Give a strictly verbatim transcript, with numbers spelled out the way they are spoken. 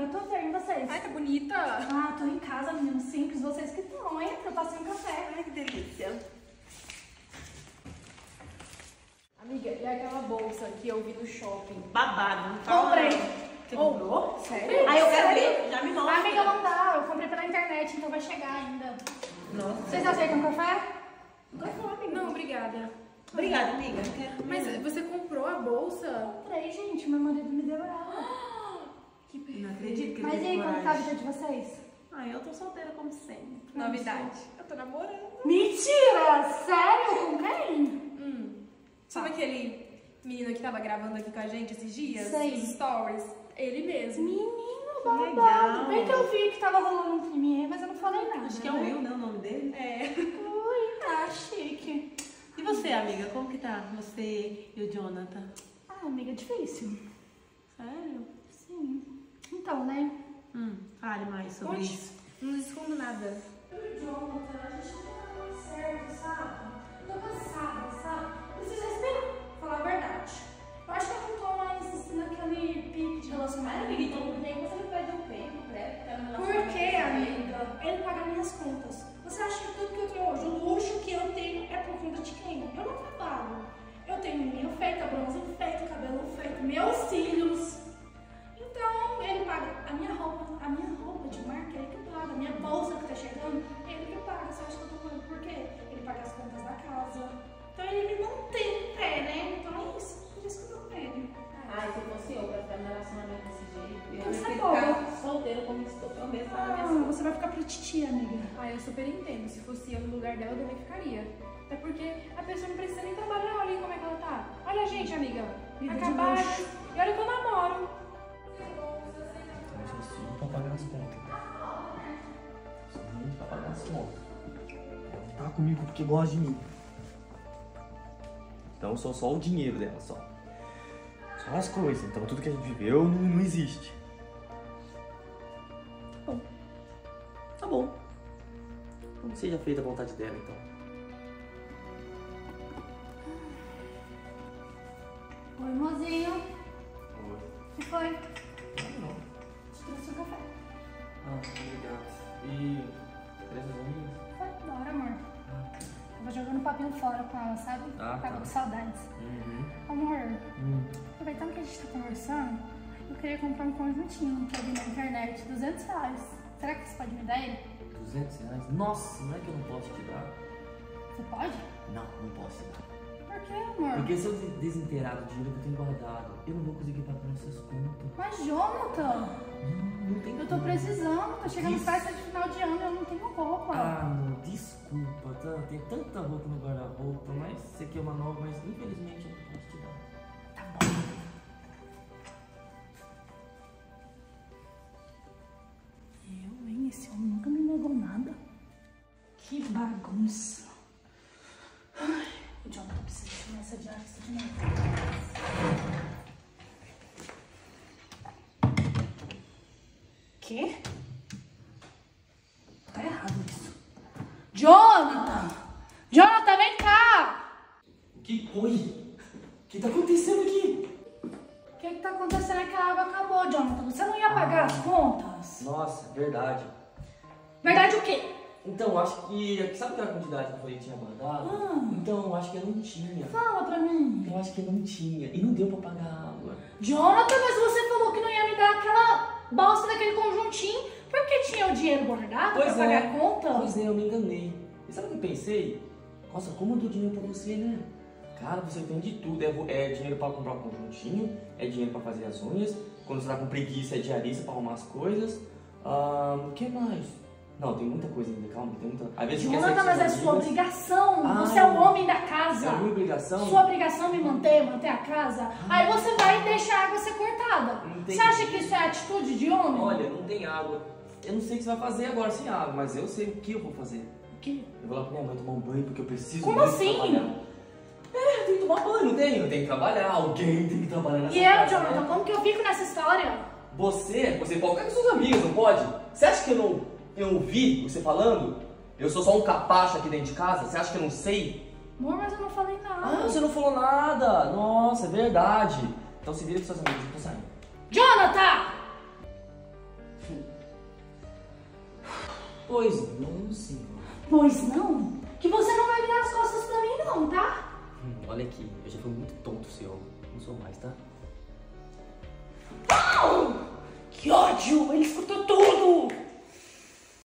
tô bem, vocês? Ai, tá bonita. Ah, tô em casa, menino, simples, vocês que estão, hein? Eu passei um café. Ai, que delícia. Amiga, e aquela bolsa que eu vi no shopping? Babado. Comprei. Você comprou? Sério? Ai, eu quero Sério? ver. Já me mostra. Amiga, não dá, eu comprei pela internet, então vai chegar ainda. Nossa. Vocês aceitam café? Não, obrigada. Obrigada, amiga. Eu quero Mas mesmo. você comprou a bolsa? Comprei, gente, meu marido me deu ela. Que perfeito. Não acredito que ele Mas e teve aí, como tá a coragem. vida de vocês? Ai, eu tô solteira como sempre. Novidade. Eu tô namorando. Mentira! Sério? Com quem? Hum. Sabe aquele menino que tava gravando aqui com a gente esses dias? Sei. Os stories? Ele mesmo. Menino, Legal. babado. Bem que eu vi que tava rolando um crime aí, mas eu não falei nada. Acho que é o Will, né? O nome dele. É. Ui, tá chique. E você, amiga? Como que tá? Você e o Jonathan? Ah, amiga, difícil. Sério? Sim. Então, né? Hum, fale mais sobre Conte. isso. Não escondo nada. Eu e o Jonathan, a gente não tá muito certo, sabe? Tô cansada, sabe? Preciso respirar, falar a verdade. Eu acho que eu não tô mais assim, naquele pique de relacionamento. Então por que você não perdeu tempo, né? Por quê, amiga? Ele paga minhas contas. Você acha que tudo que eu tenho hoje, o luxo que eu tenho, é por conta de quem? Eu não trabalho. Eu tenho unha feita, bronze feito, cabelo feito, meus cílios. Então, ele paga a minha roupa, a minha roupa de marca, ele que paga. A minha bolsa que tá chegando, ele que paga. Você acha que eu tô falando por quê? Ele paga as contas da casa. Então, ele me mantém em pé, né? Então, é isso. Por isso que eu tô com ele. Ai, se fosse eu pra ficar no relacionamento desse jeito, eu Então, prefiro você é ficar solteira como estou. Eu mesmo falo Ah, minhas você vai ficar pra titia, amiga. Ah, eu super entendo. Se fosse eu no lugar dela, eu também ficaria. Até porque a pessoa não precisa nem trabalhar. Olha aí como é que ela tá. Olha a gente, amiga. Vida de Acabaram. luxo. E olha que eu namoro. Eu sou filho pra pagar as contas. Sou filho pra pagar as contas. Ela não tá comigo porque gosta de mim. Então eu sou só o dinheiro dela, só. Só as coisas. Então tudo que a gente viveu não, não existe. Tá bom. Tá bom. Então que seja feita a vontade dela, então. Oi, mozinho. Oi. O que foi? Não, não. Te trouxe um café. Ah, obrigado. E... três amigos? Foi, bora, amor. Tava jogando papinho fora com ela, sabe? Ah, Tava tá. com saudades. Uhum. Amor, Hum. aproveitando que a gente tá conversando, eu queria comprar um conjuntinho que eu vi na internet, duzentos reais. Será que você pode me dar ele? duzentos reais? Nossa, não é que eu não posso te dar? Você pode? Não, não posso te dar. Por quê, amor? Porque se eu desinteirar do dinheiro que eu tenho guardado, eu não vou conseguir pagar essas contas. Mas, Jonathan, Não, não tem eu tô como. precisando. Tá chegando Isso. festa de final de ano e eu não tenho roupa. Ah, amor, desculpa, tá? Tem tanta roupa no guarda-roupa, mas você quer uma nova, mas infelizmente eu não posso te dar. Tá bom. Eu, hein? Esse homem nunca me negou nada. Que bagunça. Ai, o Jonathan precisa chamar essa diarista de novo. Quê? Tá errado isso. Jonathan! Jonathan, vem cá! O que? Oi? O que tá acontecendo aqui? O que que tá acontecendo é que a água acabou, Jonathan. Você não ia pagar as contas? Nossa, verdade. Verdade o quê? Então, eu acho que... Sabe aquela quantidade que eu falei que tinha guardado? Ah. Então, eu acho que eu não tinha. Fala pra mim. Eu acho que eu não tinha. E não deu pra pagar a água. Jonathan, mas você falou que não ia me dar aquela bosta daquele conjuntinho porque tinha o dinheiro guardado pra pagar a conta? Pois é, eu me enganei. E sabe o que eu pensei? Nossa, como eu dou dinheiro pra você, né? Cara, você tem de tudo. É, é dinheiro pra comprar um conjuntinho, é dinheiro pra fazer as unhas. Quando você tá com preguiça, é diarista pra arrumar as coisas. Ah, o que mais? Não, tem muita coisa ainda, calma, tem muita... Às vezes você quer sair Jonathan, com mas é suas sua amigas. obrigação. Ah, Você é o homem da casa. É a minha obrigação? Sua obrigação é me manter, manter a casa. Aí você vai deixar a água ser cortada. Não tem- Você acha que isso é atitude de homem? Olha, não tem água. Eu não sei o que você vai fazer agora sem água, mas eu sei o que eu vou fazer. O quê? Eu vou lá pra minha mãe tomar um banho porque eu preciso Como muito assim? trabalhar. É, eu tenho que tomar banho, não tenho? Eu tenho que trabalhar, alguém tem que trabalhar nessa E eu, casa, Jonathan, né? como que eu fico nessa história? Você, você pode ficar com suas amigas, não pode? Você acha que eu não, eu não vi você falando? Eu sou só um capacho aqui dentro de casa? Você acha que eu não sei? Amor, mas eu não falei nada. Ah, você não falou nada. Nossa, é verdade. Então se vira com suas amigas, eu tô saindo. Jonathan! Pois não? Que você não vai virar as costas pra mim não, tá? Hum, olha aqui, eu já fui muito tonto, seu. Não sou mais, tá? Que ódio! Ele escutou tudo!